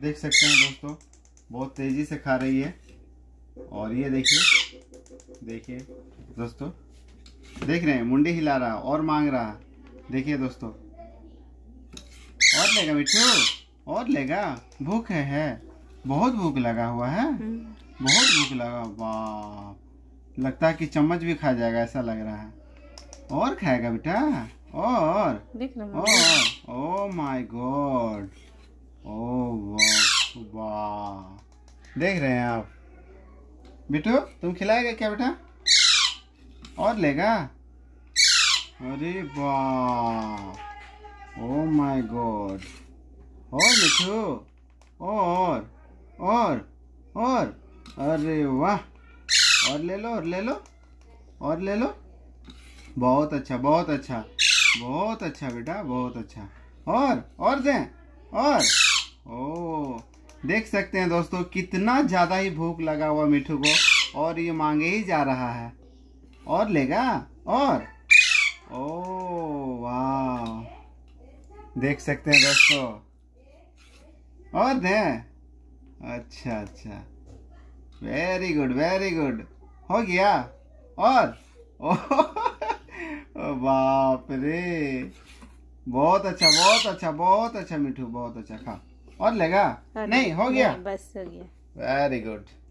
देख सकते हैं दोस्तों, बहुत तेजी से खा रही है। और ये देखिए, देखिए दोस्तों, देख रहे हैं, मुंडी हिला रहा और मांग रहा। देखिए दोस्तों, और लेगा मिठू, और लेगा। भूख है, बहुत भूख लगा हुआ है, बहुत भूख लगा। वाह, लगता है कि चम्मच भी खा जाएगा, ऐसा लग रहा है। और खाएगा बेटा, और ओ माय गॉड, ओ वाह। देख रहे हैं आप बिट्टू, तुम खिलाएगा क्या बेटा? और लेगा? अरे वाह, ओ माय गॉड। और मिठू, और अरे वाह, और ले लो, और ले लो, और ले लो। बहुत अच्छा, बहुत अच्छा, बहुत अच्छा बेटा, बहुत अच्छा। और दें, और ओ, देख सकते हैं दोस्तों, कितना ज्यादा ही भूख लगा हुआ मिठू को, और ये मांगे ही जा रहा है। और लेगा? और ओ वाह, देख सकते हैं दोस्तों, और दें। अच्छा अच्छा, वेरी गुड, वेरी गुड, हो गया। और ओ बाप रे, बहुत अच्छा, बहुत अच्छा, बहुत अच्छा मिठू, बहुत अच्छा। खा, और लेगा? नहीं, हो गया, बस हो गया। Very good.